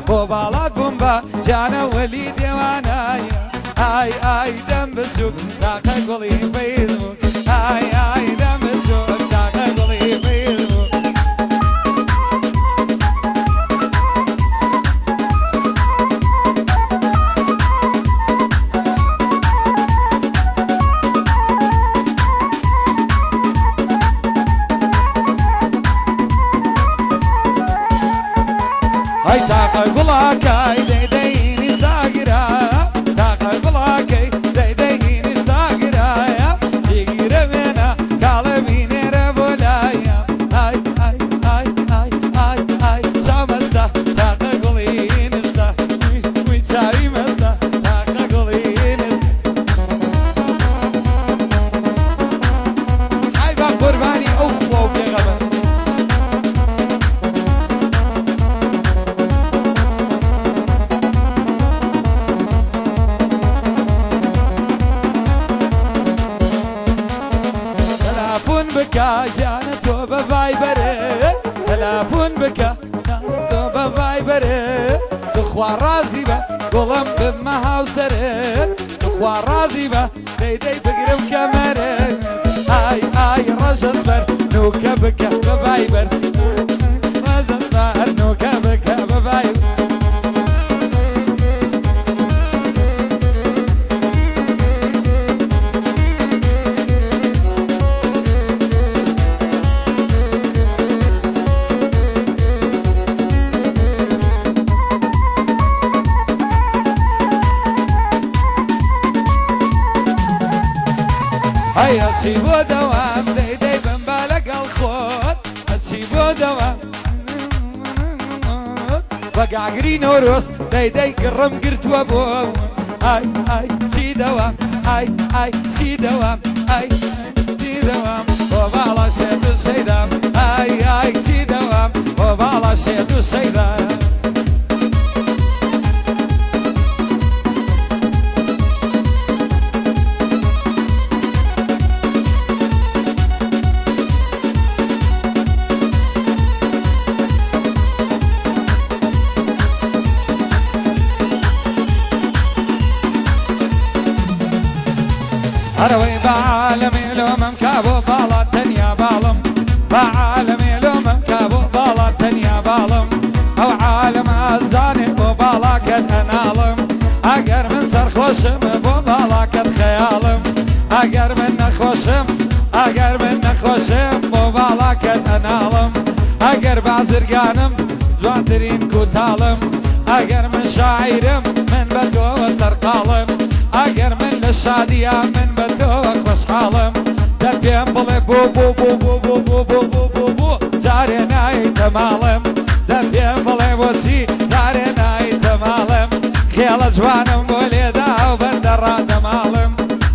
بۆ باڵات بووم بە جانە وەلی دێوانایە ئای ئای دەم بچووک تاقە گوڵی فەیسبووک ئای ئای دەم بچووک تاقە گوڵی فەیسبووک ئەی تاقە گوڵاکەی دەیدەینی ساگرە تاقە گوڵاکەی دەیدەینی ساگرایە دیگیرە وێنە کاڵە بینێرە بۆ لایە ئای ئای ئای ئای ئای ئای چاومەستە تاقە گوڵی نستە وی چاوی مەستە تاقە گوڵی نستە ئای با قوربانی ئەو خوا و پێغەمبەر بکە جانە تۆ بە ڤایبەرێ تەلەفۆن بکە تۆ بە ڤایبەرێ بخوا ڕازی بە گوڵم بمە هاوسەرێ بخوا ڕازی بە دەیدەی بگرم کەمەرێ ئای ئای ڕەشەسبەر نوکە بکە بە ڤایبەر ڕەشەسبەر نوکە بکە بە ڤایبەر ئەچی بۆ دەوام دەیدەی بمبا لەگەڵ خۆت ئەچی بۆ دەوام بە گاگری نۆرۆس دەیدەی گڕم گرتووە بۆ ئای ئای چی دەوام ئای ئای چی دەوام ئای چی دەوام بۆ باڵا شێت و شەیدام ئای ئای چی دەوام بۆ باڵا شێت و شەیدام هەرەوەی بەعالەمی لۆمەم کا بۆ باڵات تەنیا باڵم بەعالەمی لۆمەم کا بۆ باڵات تەنیا باڵم ئەو عالەمە ئەزانێ بۆ باڵاکەت هەناڵم ئەگەر من سەرخۆشم بۆ باڵاکەت خەیاڵم ئەگەر من نەخۆشم ئەگەر من نەخۆشم بۆ باڵاکەت هەناڵم ئەگەر بازرگانم جوانترین کوتاڵم ئەگەر من شاعیرم من بە تۆوە سەرقاڵم ئەگەر من لە شادیە من بە تۆوە خۆشحاڵم دە پێم بڵێ بۆ بۆ بۆ بۆ بۆ بۆ بۆ بۆ بۆ بۆ جارێ نایتە ماڵم دە پێم بڵێ بۆچی جارێ نایتە ماڵم خێڵە جوانم بۆ لێدا و بەندە ڕادە ماڵم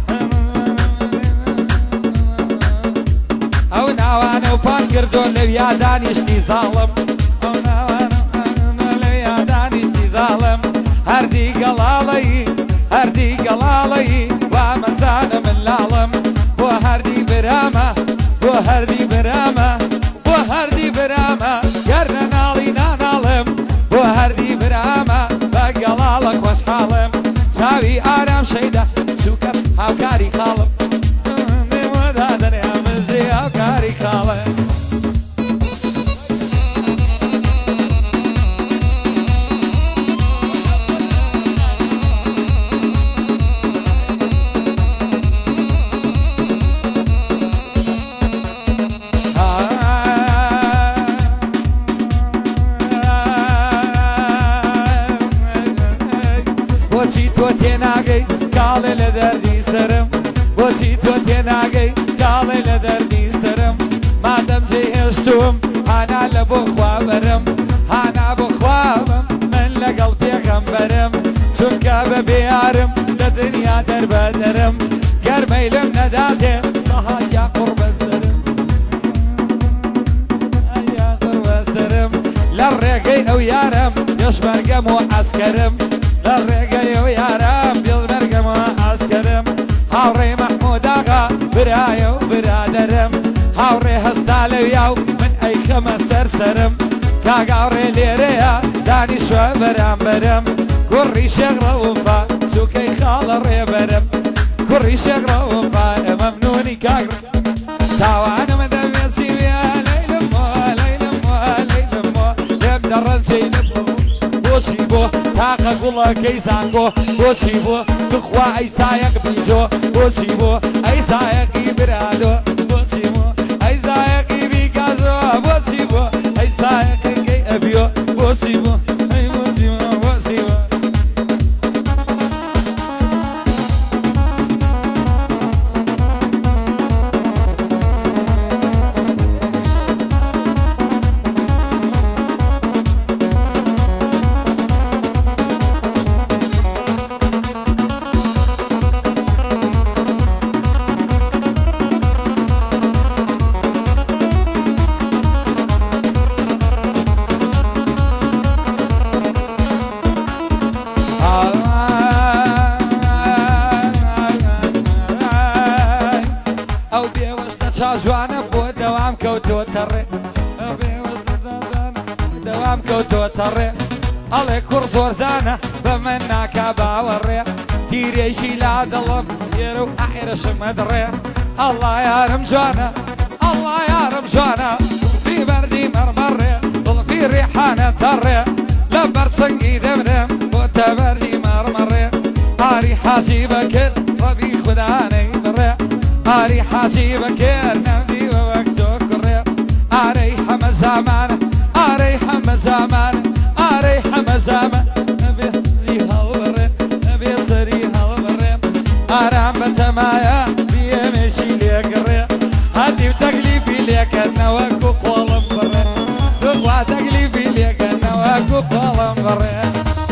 ئەو ناوانە و پان کردۆ لەو یادانیشتی زاڵم ئەو ناوانە لەو یادانیشتی زاڵم هەردی گەڵاڵەیی هەردی گەڵاڵەیی وا مەزانە من لاڵم بۆ هەردی برامە بۆ هەردی برامە بۆ هەردی برامە گەر نەناڵی ناناڵم بۆ هەردی برامە بە گەڵاڵە خۆشحاڵم چاوی ئارام شەیدە چووکە هاوکاری خاڵم دێوەدا دەنێ مزی هاوکاری خاڵم بۆچی تۆ تێناگەی کاڵێ لە دەردی سرم بۆچی تۆ تێناگەی کاڵێ لە دەردی سرم مادەم جێ هێشتوم هانا لە بۆ خوابەرم هانا بۆ خوابم من لەگەڵ پێغەمبەرم چونکە بە بێیارم لە دنیا دەربەدەرم گەرمەیلم نەداتێ تەها یا قوربە سرم یا قوربە سرم لە ڕێگەی ئەو یارم پێشمەرگەم و ئەسکەرم لە ڕێگەی ئەو یارم پێشمەرگەم و ئەسکەرم هاوڕێ مەحموود ئاغا برایە و برادەرم هاوڕێ هەستا لەویا و من ئەیکەمە سەرسەرم كاغاوري ليريا داني شوى برام برام كوري شغرة وفا سوكي خال ريبرم كوري شغرة وفا ممنوني كاغر تاوان مدام يسيبيا ليل مو يبدأ رنسي لبو بوشيبو تاقا قولا كيسانكو بوشيبو تخوى اي سايق بيجو بوشيبو اي سايقي برادو بوشيبو اي سايقي بيكازو بوشيبو اي سايقي كي ابيو بوشيبو اي بوشيبو بوشيبو جوانا بو دوام كوتو تري دوام كوتو تري الله كرز ورزانة بمنا كباوري تيريشي لا ظلم يرو احرش مدري الله يا رمجانا الله يا رمجانا في بردي مرمري ضل في ريحانة تري لبر سنقي دمنم وتبردي مرمري هاري حاسيبك ربي خداني بري هاري حاسيبك نمدي ووقتو كري هاري حمد زمان هاري حمد زمان هاري حمد زمان نبي صريها وبري نبي صريها وبري هارام بتمايا بيمشي ليك الري هدي بتقليبي ليك النواك وقولم بري دقوا تقليبي ليك النواك وقولم بري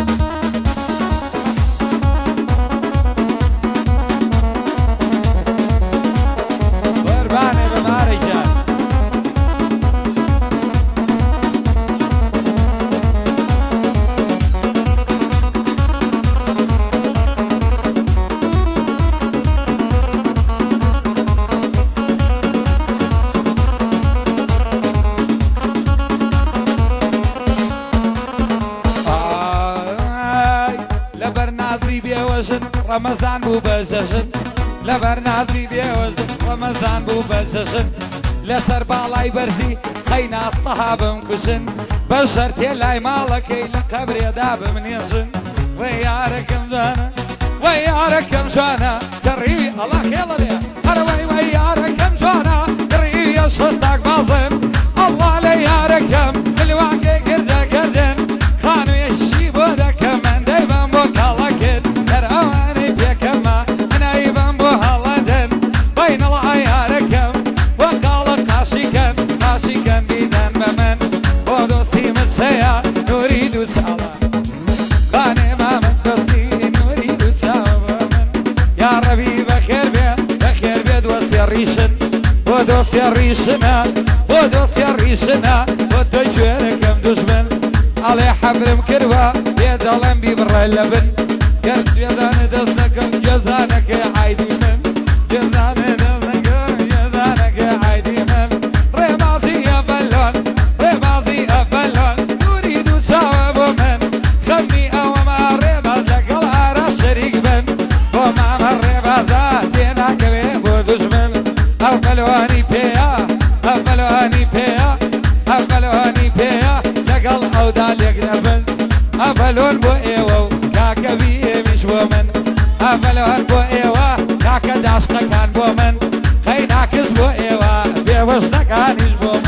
رمضان بو بزجن لبرنازي بيوزن رمضان بو بزجن لسر بالاي برزي خينا الطهاب مكشن بشرتي لاي مالكي لقبري داب من يزن وياركم جانا وياركم جانا كريبي الله خيلا لي هروي وياركم جانا كريبي يشوستاك بازن الله لي ياركم الواقع كردا كردن خانو يشي بودك من دايما مكالكن تراني بيكما انا يبان بو هالدن بين الله ياركم وقال قاشيكن قاشيكن بيدن بمن ودوستي متسيا نريد سالا غاني ما من دوستي نريد سالا يا ربي بخير بيد وسي الريشن ودوستي الريشنا ودوستي الريشنا وتجويركم دشمن علي حمر مكربا بيد علم بيبر اللبن كرت يزان دزنك يزانك عايدي من يزان دزنك يزانك عايدي من رمازي أفلون رمازي أفلون نريد شعب من خمي أو ما رماز لك العرش شريك من وما مرمازات يناك بودش من أفلواني بيا أفلواني بيا أفلواني بيا لقل أودال يقنبن أفلون بو إيوو كاكبي مش بومن أفلون بو إيوا كاكا داشقا كان بومن خيناكس بو إيوا بيوشنا كانش بومن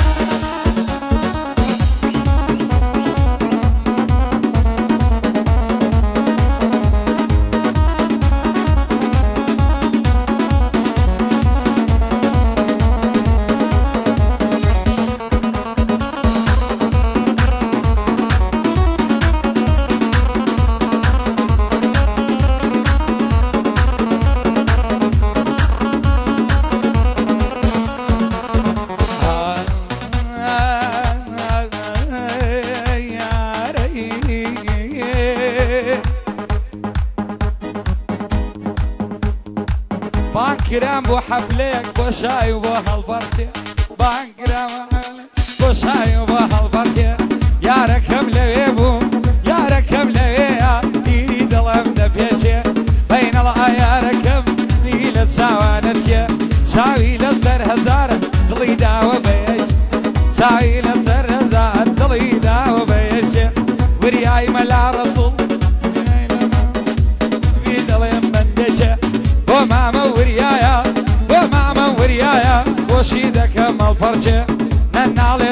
بانكرام بو حفليك بو شاي وبو هالبرتي بانكرام بو شاي وبو هالبرتي ساوي لسر زاد دليدا وبيشه ورياي ملا رسول في دليم بندشه وماما وريايا خوشي دكمل فرشه ننالي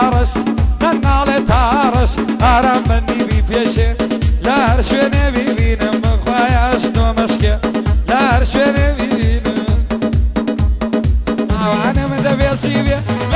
طارش آرام بندي بي بيشه لا هرشويني بيبينم مخوايا شنو مشكي لا هرشويني بيبينم وانا مدى بيصيبي